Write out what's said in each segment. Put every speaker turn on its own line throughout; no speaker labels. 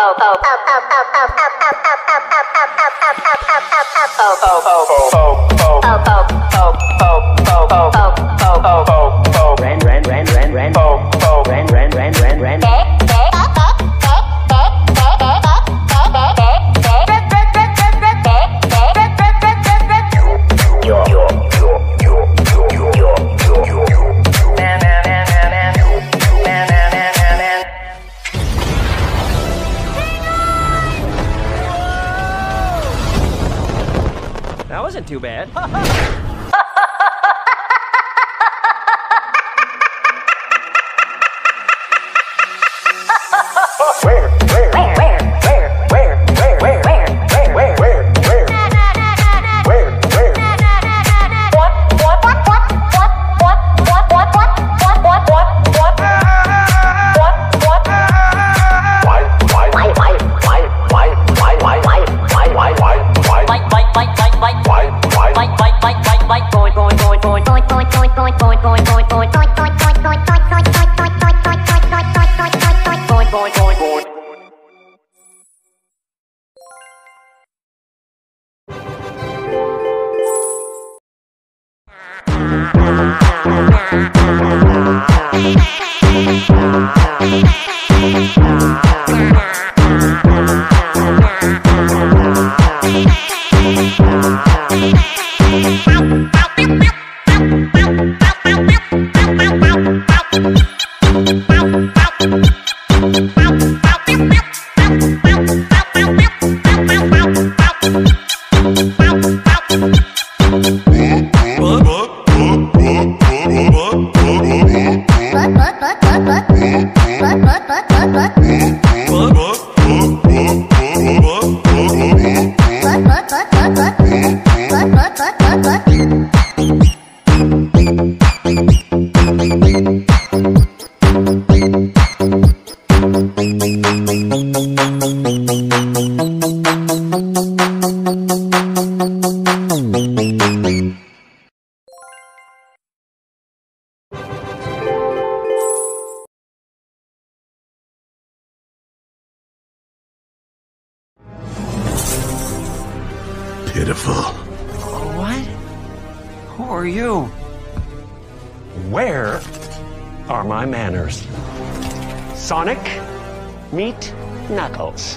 That wasn't too bad.
Pitiful.
What? Who are you? Where are my manners? Sonic, meet Knuckles.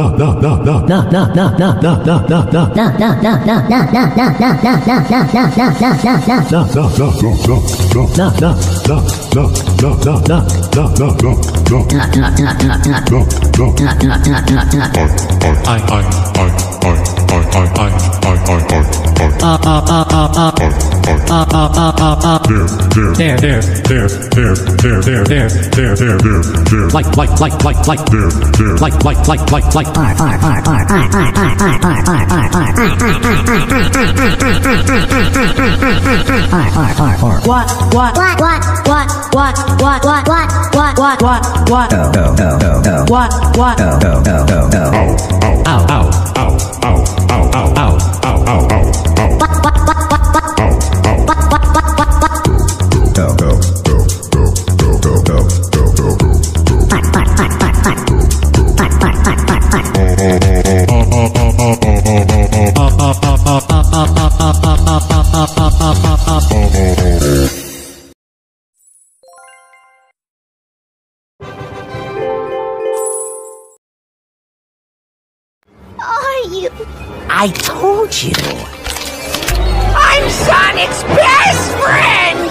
I told you. I'm Sonic's best friend!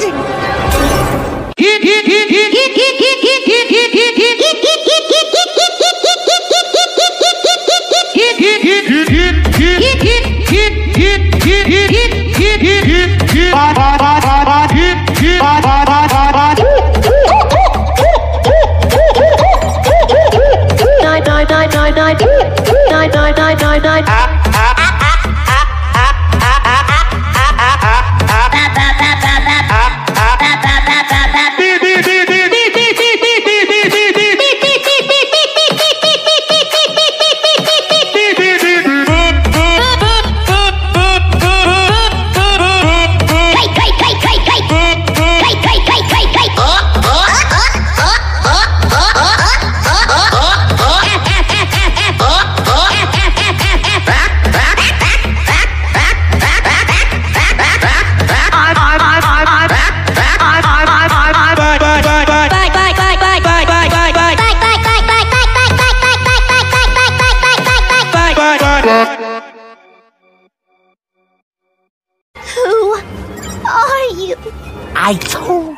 Who are you? I told.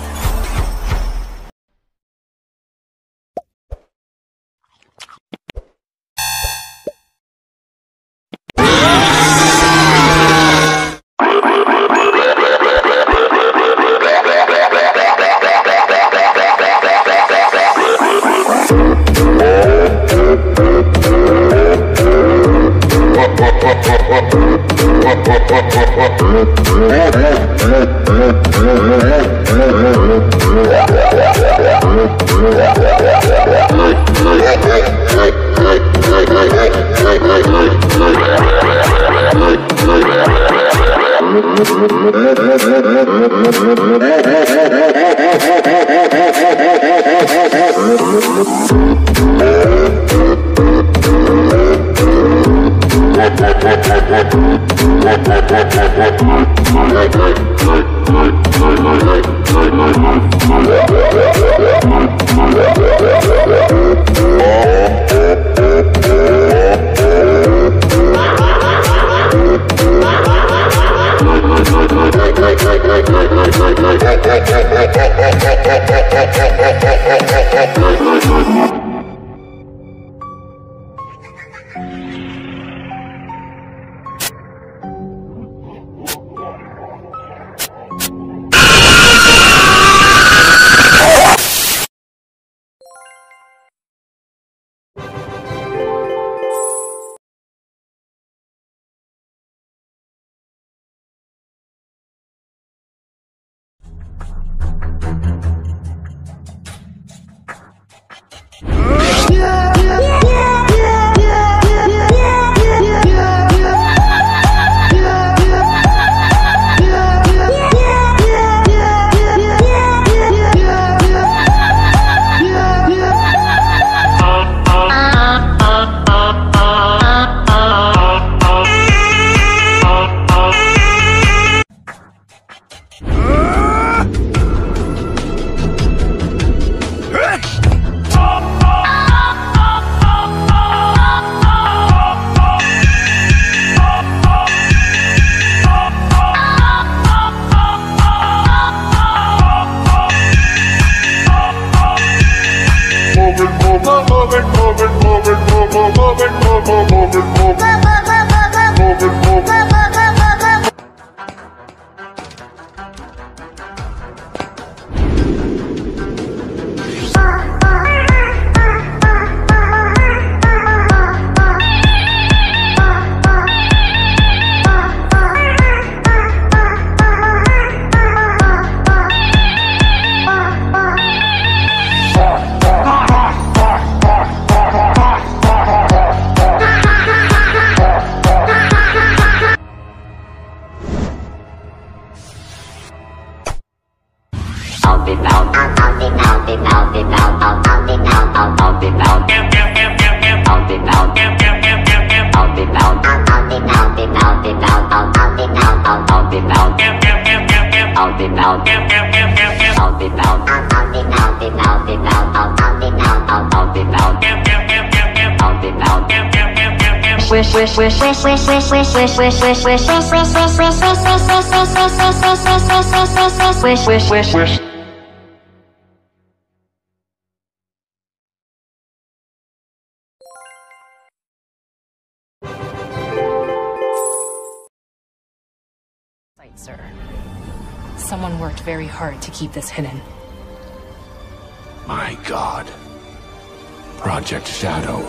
Wish.
Sir, someone worked very hard to keep this hidden.
My God. Project Shadow.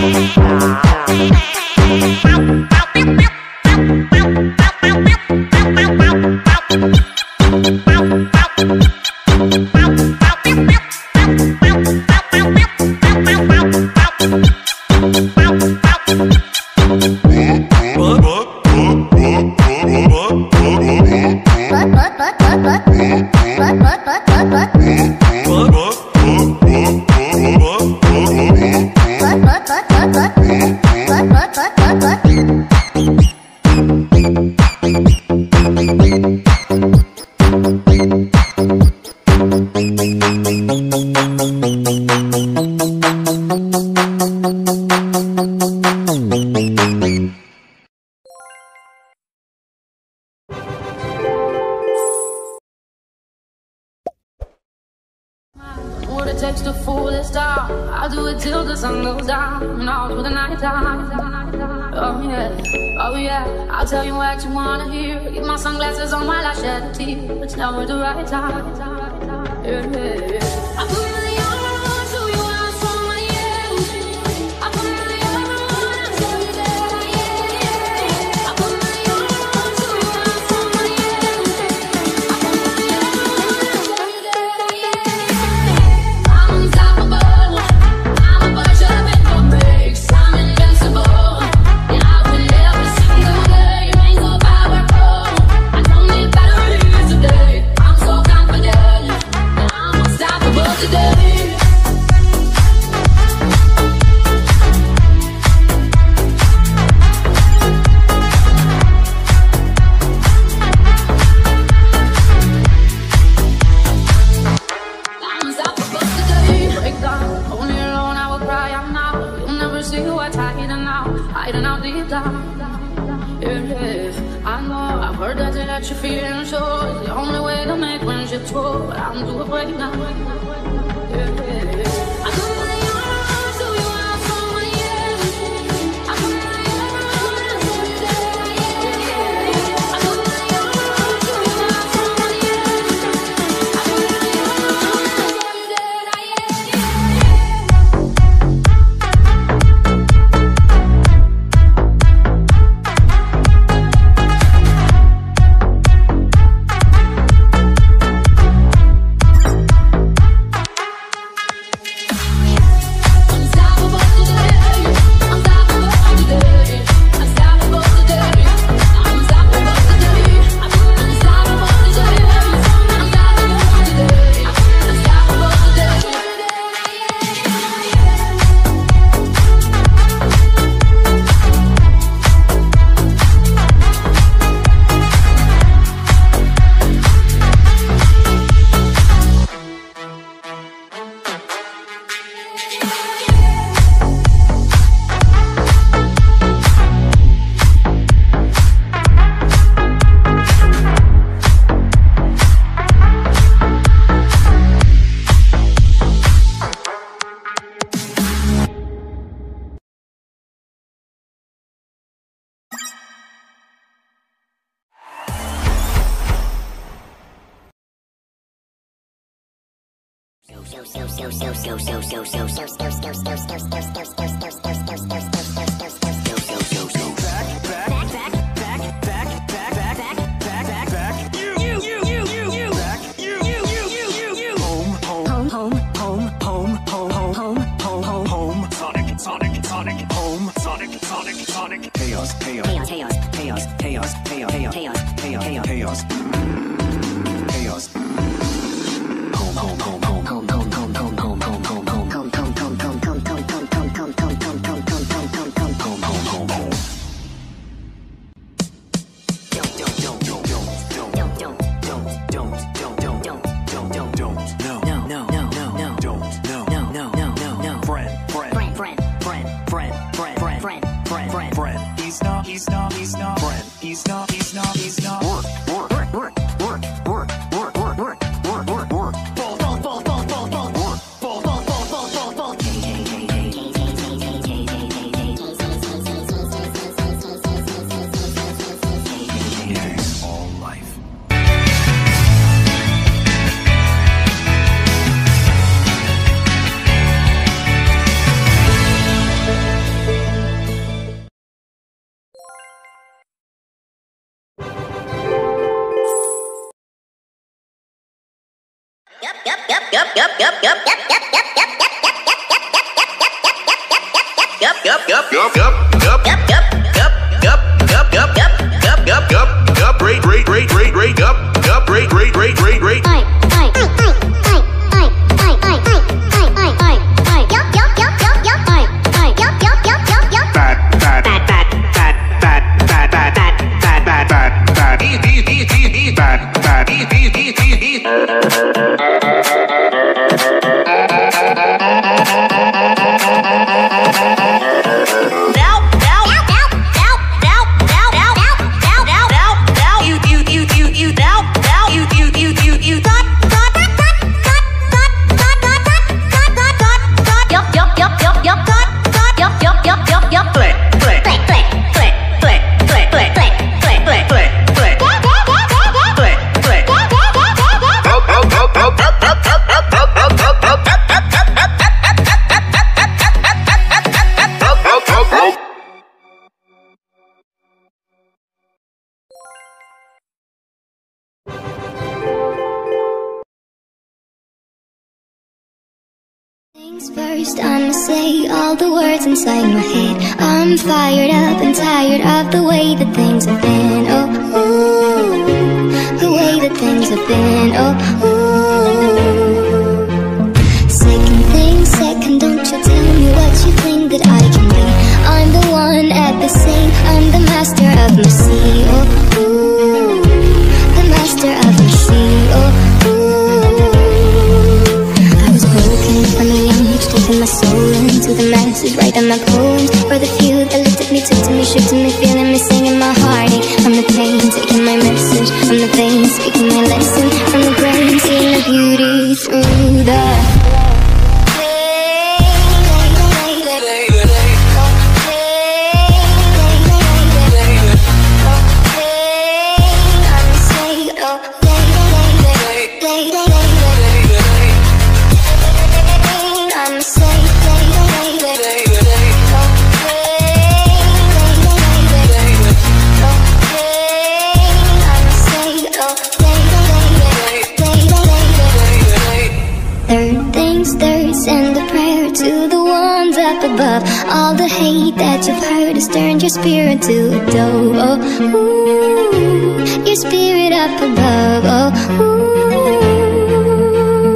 What it takes to fool this town. I'll do it till the sun goes down and all through the night time. Oh yeah, oh yeah. I'll tell you what you wanna hear. Keep my sunglasses on while I shed a tear. It's never the right time. Yeah, yeah, yeah. I put my armor on, show you I'm strong, yeah. I put my armor on, I'll tell you that I am. I put my armor on, show you I'm strong, yeah. I put my armor on, I'll tell you that I am. I'm unstoppable. I'm a bunch of mental breaks. I'm invincible, and I win every single day. I'm so powerful. I don't need batteries today. I'm so confident, and I'm unstoppable today. I'm unstoppable today. Break down, only alone I will cry out now. You'll never see what's hiding out deep down. Yeah, yeah. I know, I've heard that you're feeling sure. It's the only way to make friendships grow, but I'm too afraid now. Yeah, yeah, yeah. I put my armor on, show you I'm strong, yeah. I put my armor on, I'll show you that I am. I put my armor on, show you I'm strong, yeah. I put my armor on, I'll show you that I
First, I'ma say all the words inside my head. I'm fired up and tired of the way that things have been. Oh, ooh, the way that things have been. Oh, ooh. Second thing, second, don't you tell me what you think that I can be. I'm the one at the same. I'm the master of my sea. Oh, ooh, the master of my sea. Oh, taking my soul into the masses, writing my poems for the few that looked at me, took to me, shook to me, feeling me, singing my heartache. From the pain, taking my message from the veins, speaking my lesson from the brain, seeing the beauty through the above. All the hate that you've heard has turned your spirit to a dove. Oh, ooh, your spirit up above. Oh, ooh.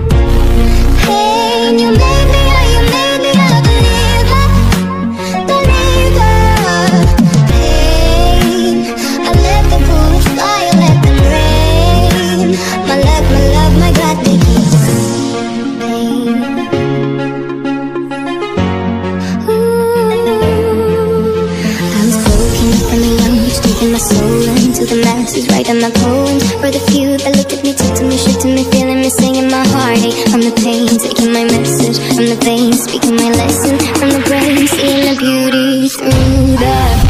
Hey, you made me a believer, believer. Pain, I let the bullets fly, I let them rain. My love, my God, they keep pain. My soul into the masses, writing my poems for the few that looked at me, took to me, shook to me, feeling me, singing my heartache. From the pain, taking my message from the veins, speaking my lesson from the brain, seeing the beauty through the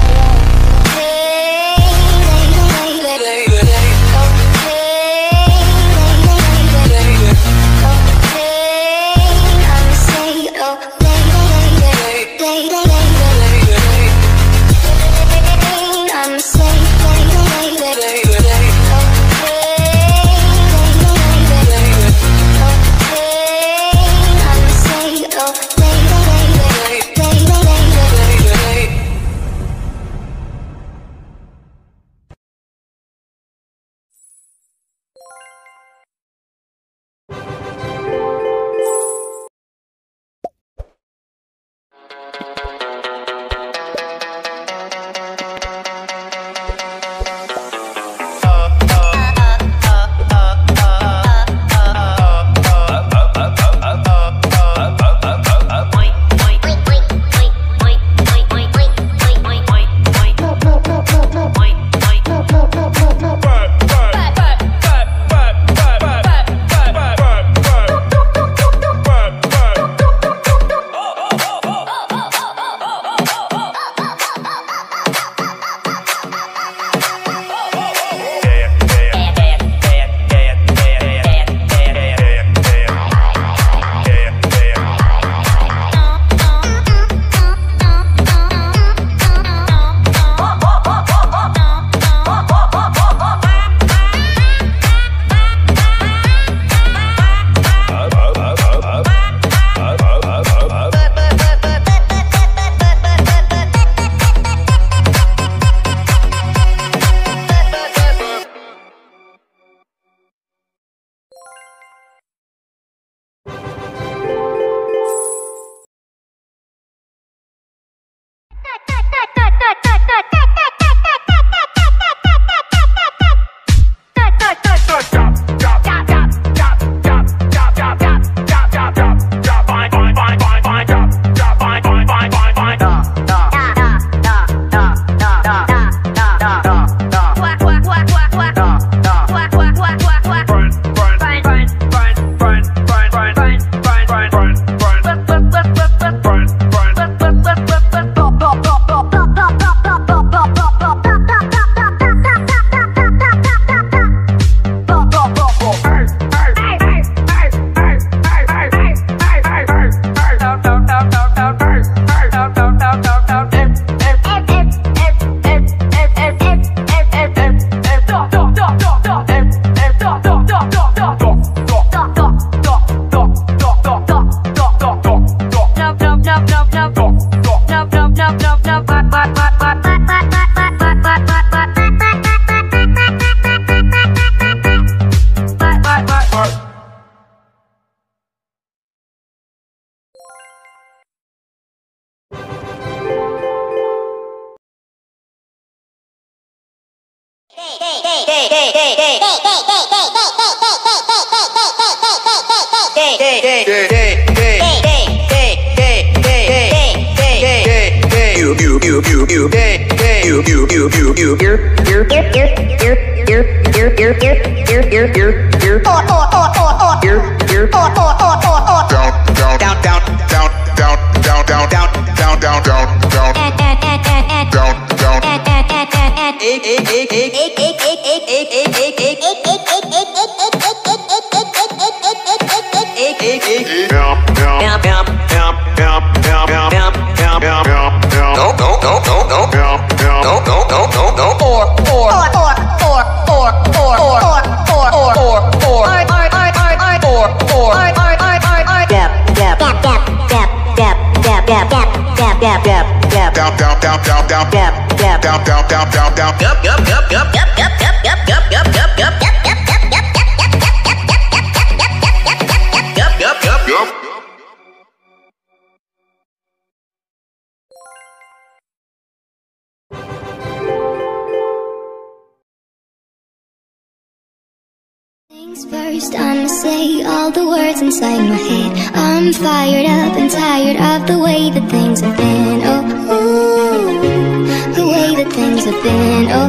First, I'ma say all the words inside my head. I'm fired up and tired of the way that things have been. Oh, ooh, the way that things have been. Oh,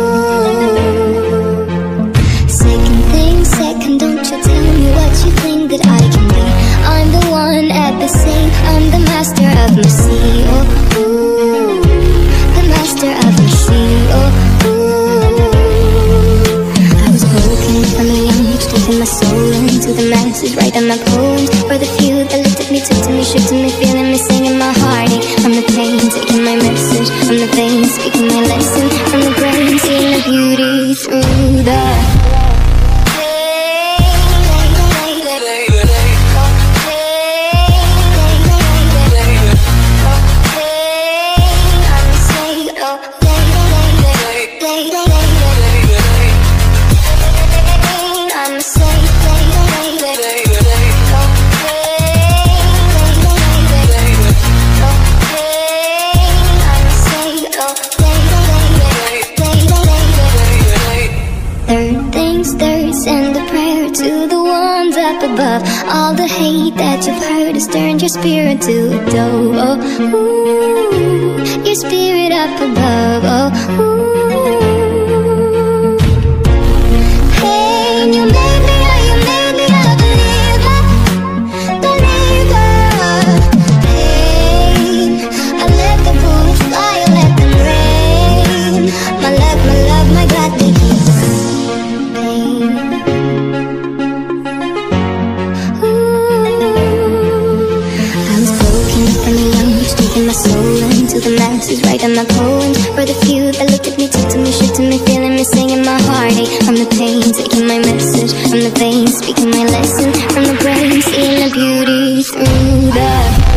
ooh. Second thing, second, don't you tell me what you think that I can be. I'm the one at the same. I'm the master of my sea. Oh, ooh, the master of my sea. Oh, ooh. I was broken from a young age, taking my soul into the masses, writing my poems for the few that looked at me, took to me, shook to me, feeling me, singing my heartache from the pain, taking my message from the veins, speaking my lesson from the brain, seeing the beauty through the above. All the hate that you've heard has turned your spirit to a dove. Oh, ooh, your spirit up above. Oh, ooh. Hey, you made me a believer, believer. Hey, I let the bullets fly, I let them rain. My love, my God, they keep pain. My soul into the masses, writing my poems for the few that looked at me, took to me, shook to me, feeling me, singing my heartache from the pain, taking my message from the veins, speaking my lesson from the brain, seeing the beauty through the